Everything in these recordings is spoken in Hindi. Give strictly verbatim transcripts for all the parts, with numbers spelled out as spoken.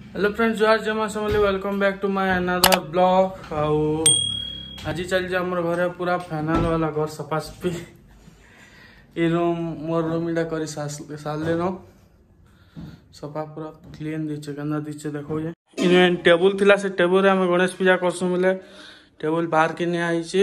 हेलो फ्रेंड्स, जुहार जमा समली welcome back to my another blog. आउ आज चल आम घर पूरा फाइनाल वाला घर सफासफी ये रूम मोर रूम इटा कर सारे न सफा पूरा क्लीन दीचे गंदा दीचे देखो इन टेबुल थिला से टेबुल रे आम गणेश पूजा करसु बोले टेबुल बाहर के नहीं आई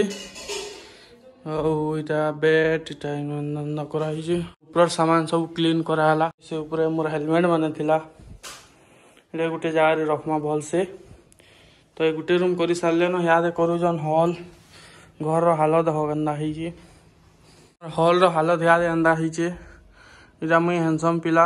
आटा बेड इटा न कराई ऊपर सामान सब क्लीन कराला से ऊपर मोर हेलमेट माने थिला ये गोटे जगह रखमा भल से तो ये गोटे रूम कर सारे न याद करून हॉल घर हालत हो गंदा है हॉल रो हालत याद एंदा है मुई हैंडसम पिला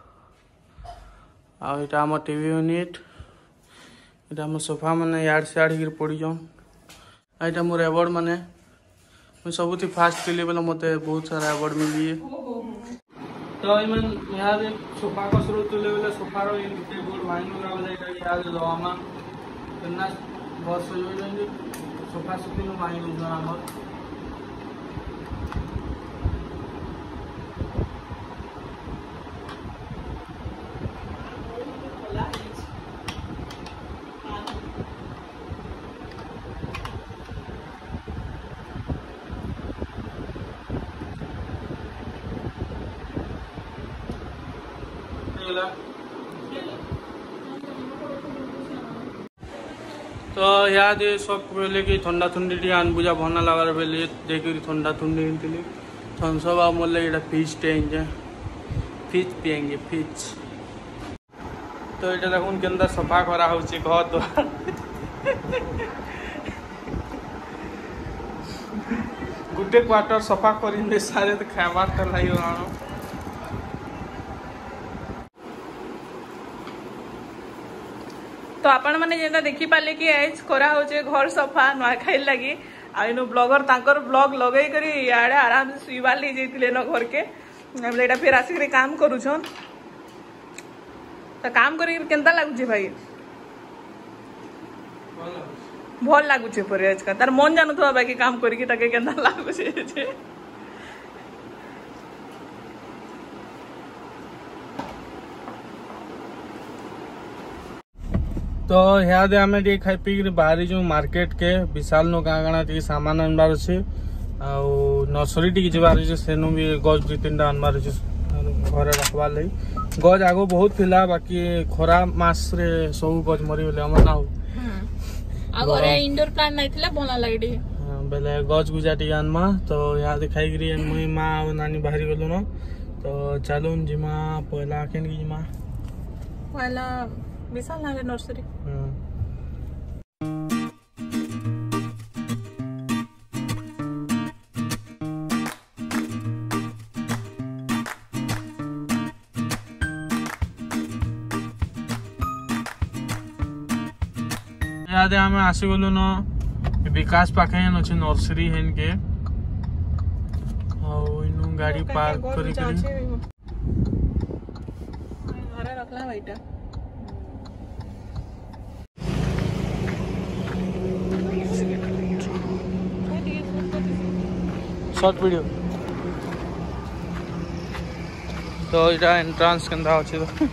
आटा आम टीवी यूनिट इटा आम सोफा मैंने याड सियाड़ पड़ी जाऊन आईटा मोर एवार्ड मैंने मुझे सब फास्ट कली बोले मत बहुत सारा एवार्ड मिली तो यहाँ सोफा कसरू तुले बोले सोफार टेबुल वाइन याद दमा बस सोफा सुखी वाइन आम तो याद सब बोले कि ठंडा ठंडी टी आन बुझा भना लगा बेले देख ठंडा ठंडी आनी थम्सअप आ मोल ये फिज टे फिज पिएंगे फिज तो ये देखुन के सफा करा घर द्वार गोटे क्वार्टर सफा कर सारे तो खाबार तो लगे तो आपण मैंने जेता देखी पाले कि आज करा होचे घर सफा नुआखाई लगी आइनो ब्लॉगर तांकर ब्लॉग लगे करी याडे आराम से सुईबार ले जेतिले न घर के हम एटा फिर आसी के काम करू छन तो काम करी केनता लागु छे भाई भल लागु छे पर आज का तार मन जानू थवा बाकी काम करी कि ताके केनता लागु छे तो याद आम टे खाई पी बाहरी जो मार्केट के विशाल नो गाँ गाणा टी सामान आनबार अच्छे नर्सरी टी जबार सेनु भी गज दु तीन टा आनबार अच्छे घर रखबार लगी गज आग बहुत थिला बाकी खरा मास रे सब गज मरीगले हम ना आगरे इंडोर प्लांट नहीं थिला बोला लाइडी बेले गज गुजा टी आनमा तो याद खाई मुई माँ और नानी बाहरी गलु न तो चलून जिमा पहला केन की जिमा पहला विशाल नाले नर्सरी याद आम आसीगलु न विकास पाखे अच्छे नर्सरी हेन के इन गाड़ी पार्क करी रखला भाईटा शॉर्ट वीडियो तो इटा एंट्रांस केंदा अछि तो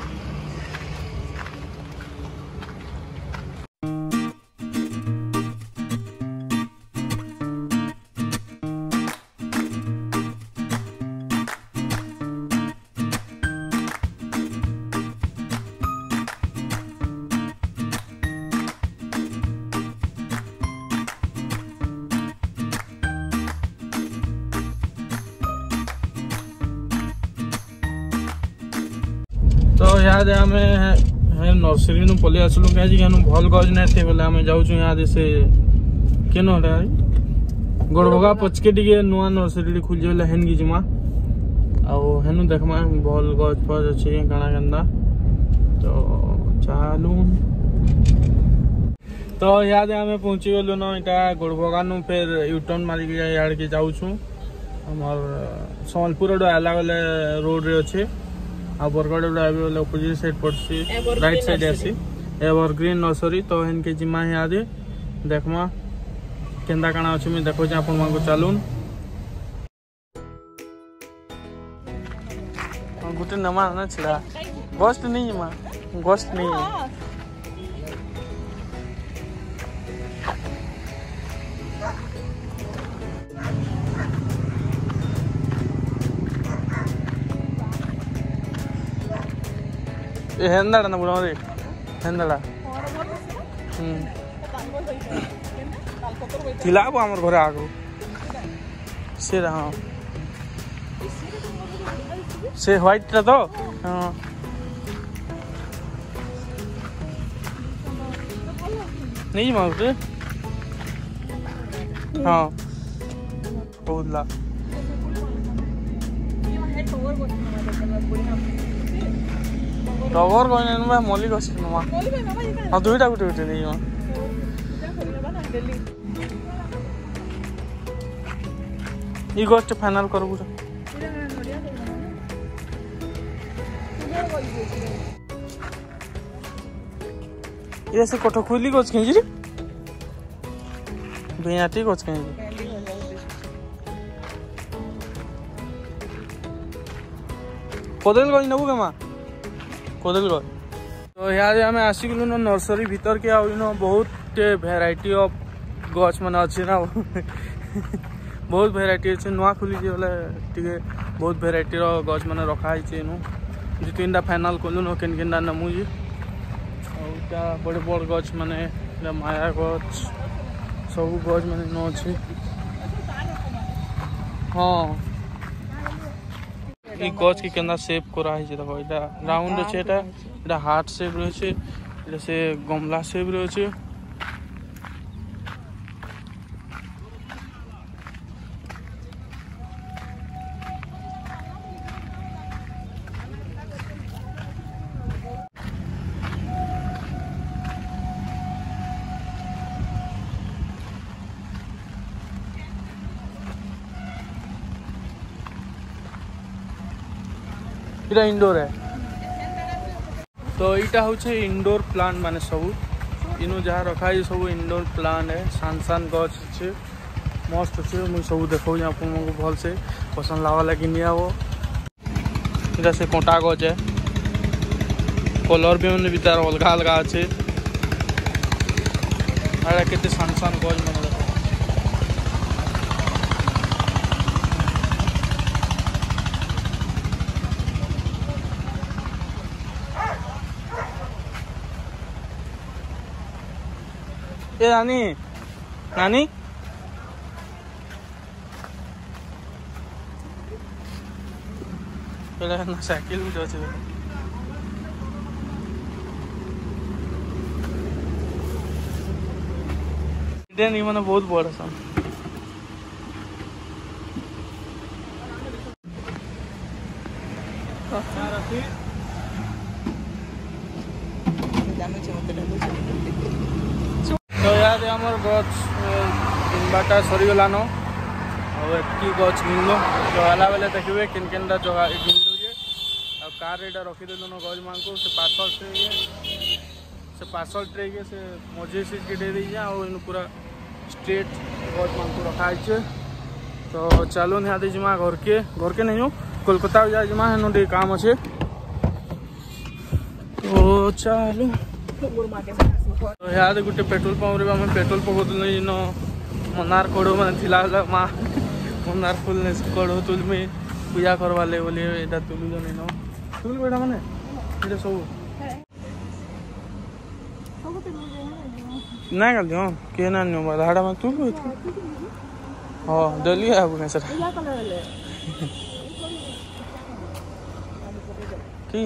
तो याद आम नर्सरी नु पलि आसलु कहीं भल गज नहीं थे बोले आम जाऊँ याद से केन गोड़भगा पचके टे नुआ नर्सरी खुल जाए हेन की जिमा आनु देखमा भल गज फज अच्छे काଣା केन्दा तो चालू तो याद आम पहुँची गलु न इटा गोड़भगा नु फिर यूटर्न मारिक याड़ के जाऊँ आमर सम्बलपुर आला गले रोड रे अच्छे आ बरगढ़ बोले अपोजिट साइड पड़सी राइट साइड आसी एवरग्रीन नर्सरी तो इनके जिमा याद देखमा केंदा काଣା अच्छे मुझे देखो आपण को चलून गोटे नमा ना छिड़ा बस नहीं जिमा गोश्त नहीं है। ये हेंदड़ा ना बुढ़ा रे हेंदड़ा थिला आमर घर आग से हाँ से व्हाइट टा तो हाँ नहीं माउटे हाँ बहुत ला टगर कोई नहीं मल्लिक अच्छी नुमा हाँ दुईटा गुटे गुटे नहीं ये गस्ट फाइनल कर ये से कठ खुली गच कहीं जी भेयाटी गच कहीं कदल गज नबू के माँ कदल गज तो यहाँ आम आसिगलु न नर्सरी भीतर के आउ बहुत भेराइटी ऑफ गछ मान अच्छे ना बहुत भेराइटी अच्छे नुआ खुली बोले टे बहुत भेराइटी गछ मान रखाई दु तीन टा फाइनाल कलु न केन केनटा नमु जी आउटा बड़े बड़ गछ माने माया गछ सब गछ माने न अच्छे हाँ ये गछ की केना शेप करा देखो ये राउंड अच्छे এটা हार्ट शेप रही है से गमला शेप रही है इटा इंडोर है तो यहाँ हूँ इंडोर प्लांट माने सब इनु जहाँ रखा है सब इंडोर प्लांट है सान सान गछ अच्छे मस्त अच्छे मुझे सब देखो आप भल से पसंद लगा लगे नहीं वो इटा से कंटा गछ है कलर भी मैंने भी तार अलग अलग अच्छे के सान सान गछ मैंने ए नानी नानी पहले ना साइकिल भी जाते इधर नहीं माने बहुत बड़ा सा तो याद आमर गच किनबाटा सरीगलान एति गच किनल तो आला बेले देखिए किन किनटा जगह किनलु जे आ कार एटा रखीदेलु न गज मान को से पार्सल ट्रे से पार्सल ट्रे के से मझे सीट के दे दी और इन पूरा स्ट्रेट गज मान को रखा है तो चलो यहाँ जिमा घर के घर के नहीं हो कोलकाता जा जिमा है काम अच्छे तो चलो तो यहाँ गोटे पेट्रोल पंप रे आम पेट्रोल पकाउल इन मनार कड़ो मैंने माँ मनार फुल कड़ो तुलमी पूजा करवाले बोली यहाँ तुलुन इन तुल बेटा मैंने ये सब ना गल हाँ किए ना धाड़ा में तुल हाँ डेली आबू सर कि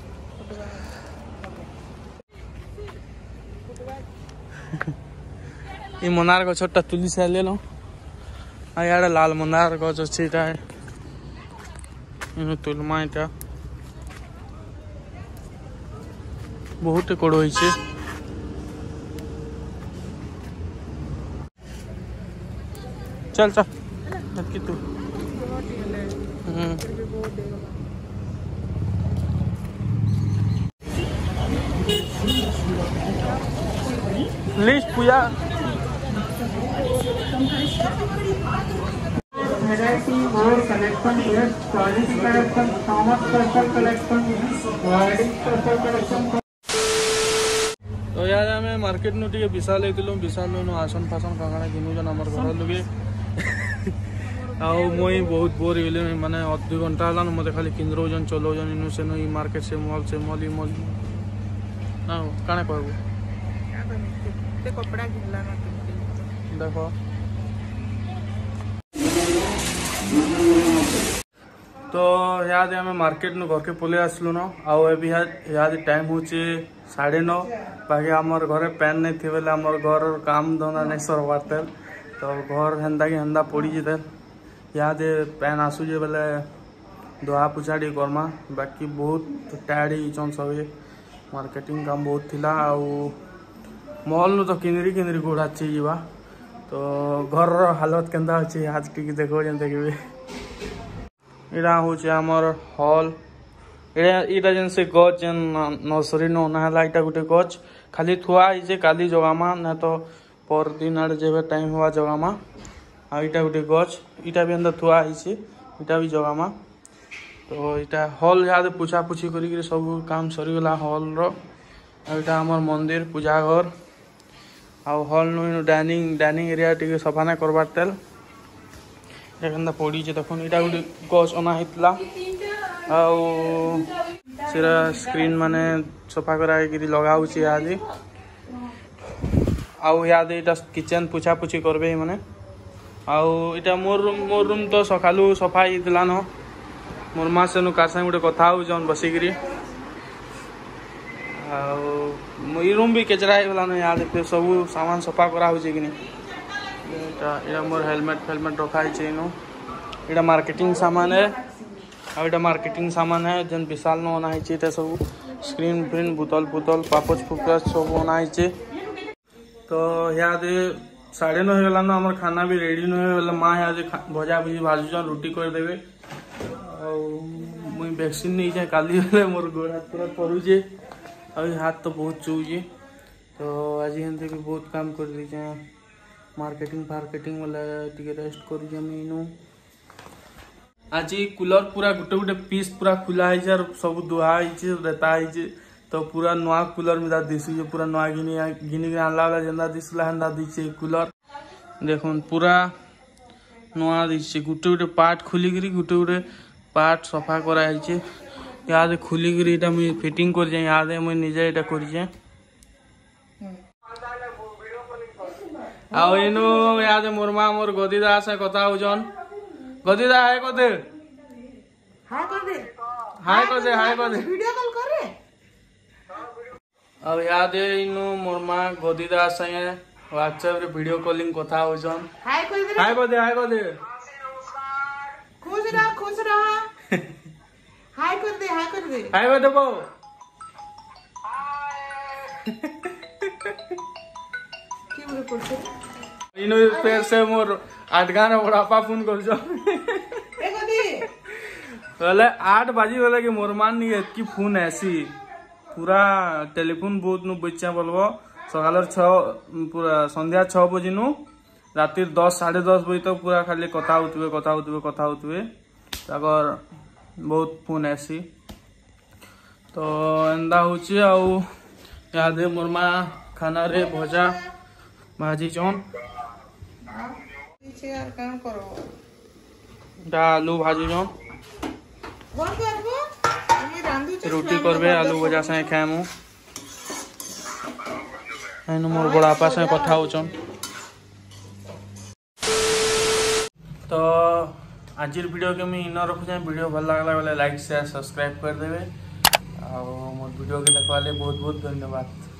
ये मनार गछटा तुली सारे लो आड़े लाल मनार गछ अच्छे तुलमा यहाँ बहुत कड़ो होइछे चल चल कि तू लिस्ट पूजा variety more collection yes choice collection Thomas special collection wedding special collection market नु टिके विशाल हेतिलु विशाल नु आसन फासन काकाना किनु जन हमर घर लगे आउ मुई बहुत बोर हेले माने अध घंटा हला मते खाली किंद्रो जन चलो जन इनु से नु मार्केट से मॉल से मॉल ई मॉल ना काने कहबो ते कपड़ा किनला ना देखो तो याद आम मार्केट नु घर के पलि आसलु न आउ ए याद टाइम होचे साढ़े नौ बाकी आमर घरे पैन नहीं थी बेले आमर घर काम धंदा नहीं सरवार तेल तो घर हेन्दा कि हेन्दा पड़ी जेते याद पैन आसुजे बेले धुआ पुछाड़ी करमा बाकी बहुत टायर्ड होचन सब मार्केटिंग काम बहुत थिला आउ मॉल नु तो किनरी किनरी गोड़ा जीवा तो घर हालत केंदा अछि आज टिक देखो जन देखबे इरा होचे हमर हॉल एटा इटा जन से गच जन नर्सरी न नहला इटा गुटे गच खाली थुआ जे काली जगामा न तो पर दिन आड़ जेबे टाइम हुआ जगामा आ इटा गुटे गच इटा भी अंदर थुआ हिचे इटा भी जगामा तो इटा हॉल याद पूछा पूछी करी के सब काम सरी गला हॉल रो आ इटा हमर मंदिर पूजा घर आ हॉल नु डाइनिंग डाइनिंग एरिया टिके सफा ना करबार तेल एकंदा पड़ी जे तखन इटा गुटे गच अना हितला आउ सिरा स्क्रीन माने सफा करा के लगा होची आदि आउ याद इटा किचन पूछा पूछी करबे माने आउ इटा मोर रूम मोर रूम तो सखालु सफा हितला न मोर मा सेनु कासा गुटे कथा हो जन बसिगिरी आउ ई रूम भी केचरा गला न याद पे सब सामान सफा करा होची कि नहीं इटा इटा मोर हेलमेट हेलमेट रखा है नो इटा मार्केटिंग सामान है आ इटा मार्केटिंग सामान है जन विशाल न ओना है इटा सब स्क्रीन प्रिंट बोतल बोतल पापच फुकस सब ओना है तो याद साढ़े नौ गला न हमर खाना भी रेडी न होले मां याद भजा भुजी भाजुजन रोटी कर देबे आ मुई वैक्सीन नहीं जाए काली वाले मोर गोड़ हाथ पूरा पड़ू जे अभी हाथ तो बहुत चूजे तो आज हेंते भी बहुत काम कर दीजे मार्केटिंग फार्केटिंग वाला टिके रेस्ट कर जमीनु आज कूलर पूरा गुटे गुटे पीस पूरा खुला है यार सब दुआ है रेता है तो पूरा नवा कूलर में दिशु पूरा नवा गिनी गिनी के आनला वाला जेंदा दिसला हंदा दिछे कूलर देखुन पूरा नवा दिछे गुटे गुटे पार्ट खुली गिरी गुटे गुटे पार्ट सफा करा है याद खुली गिरी एटा मैं फिटिंग कर जे याद है मैं निजे एटा कर जे आउ एनु याद मोर मा मोर गदीदा से कथा होजन गदीदा हाय कर दे हाय कर दे हाय कर दे हाय कर दे वीडियो कॉल करे अब याद है इनु मोर मा गदीदा संगे व्हाट्सएप रे वीडियो कॉलिंग कथा होजन हाय कर दे हाय कर दे हाय कर दे खुश रह खुश रह हाय कर दे हाय कर दे हाय कर दे बो की बोले करछे इनु फिर से मोर आठगा ने बड़ापा फोन कर जो ए गदी बोले आठ बजे बोले कि मोर मान नहीं की फोन ऐसी पूरा टेलीफोन बहुत नु बच्चा बोलबो सकाल छ पूरा संध्या छह बजे नु राति दस साढ़े दस बजे तक पूरा खाली कथा होतबे कथा होतबे कथा होतबे ताकर बहुत फोन ऐसी तो एंदा होची आउ याद है मोर मा खाना रे भजा भाजी चौन पीछे यार काम करो डा आलू भाजी चौन कौन करबो ये रांधु छ रोटी करबे आलू भजा से खाएमु एनु मोर बड़ापा से कथा होचन तो आज वीडियो के मैं इन रखुचे वीडियो भल लगला बेले लाइक शेयर सब्सक्राइब कर देबे आ मोर वीडियो के देखवाले बहुत बहुत धन्यवाद।